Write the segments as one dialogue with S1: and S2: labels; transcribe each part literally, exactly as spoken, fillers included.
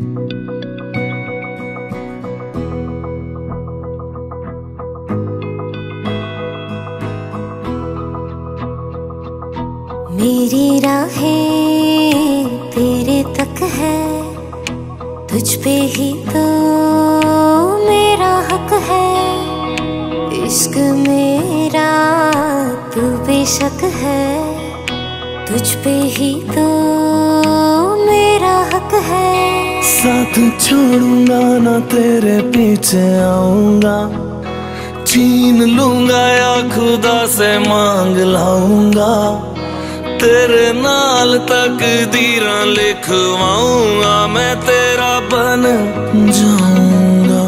S1: मेरी राहें तेरे तक है, तुझ पे ही तो मेरा हक है। इश्क मेरा तू बेशक है, तुझ पे ही तो मेरा हक है।
S2: साथ छोड़ूंगा ना तेरे पीछे आऊंगा, छीन लूंगा या खुदा से मांग लाऊंगा। तेरे नाल तकदीरां लिखवाऊंगा, मैं तेरा बन जाऊंगा,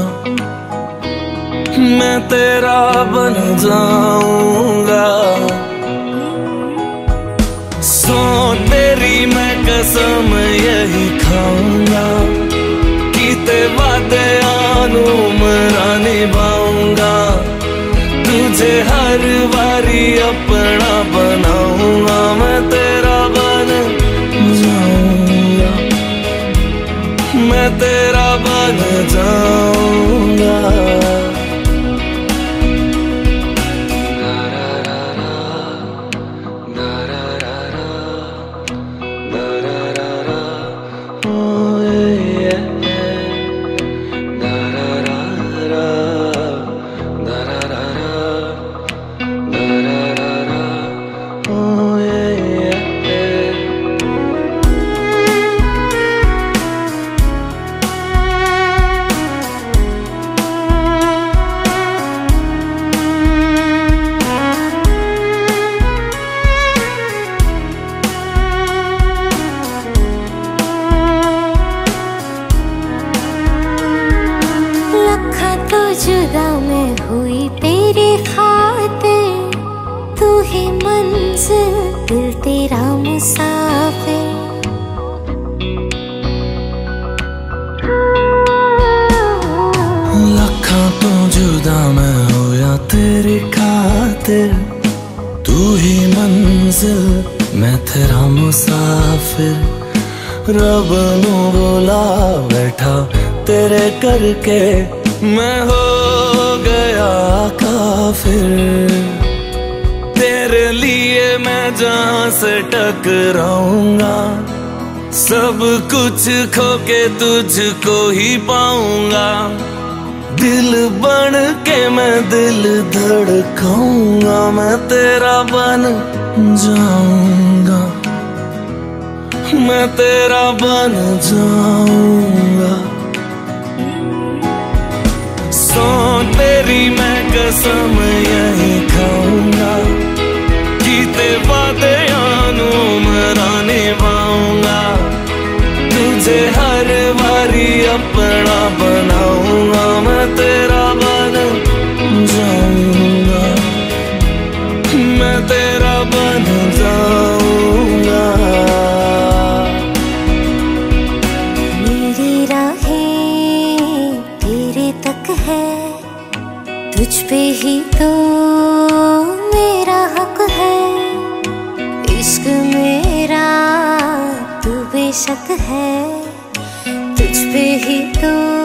S2: मैं तेरा बन जाऊंगा। सो तेरी मैं कसम यही खाऊंगा, कीते वादे आनू मरा निभाऊंगा। तुझे हर बारी अपना बनाऊंगा, मैं तेरा बन जाऊंगा, मैं तेरा बन जाऊंगा।
S1: जुदा मैं हुई तेरी खातिर, तू ही मंजिल दिल तेरा मुसाफिर।
S2: लखा तो जुदा मैं होया तेरी खातिर, तू ही मंजिल मैं तेरा मुसाफिर। रब नू बोला बैठा तेरे करके, मैं हो गया काफिर। तेरे लिए मैं जहां से टकराऊंगा, सब कुछ खो के तुझको ही पाऊंगा। दिल बन के मैं दिल धड़काऊंगा, मैं तेरा बन जाऊंगा, मैं तेरा बन जाऊंगा। सो तेरी मैं कसम यही खाऊंगा, कीते वादे आनू मरा निभाऊंगा। तुझे हर बारी अपना बनाऊंगा, मैं तेरा बन जाऊंगा, मैं तेरा बन जाऊंगा।
S1: मेरी राहें तेरे तक है, तुझ पे ही तो मेरा हक है। इश्क मेरा तू बेशक है, तुझ पे ही तो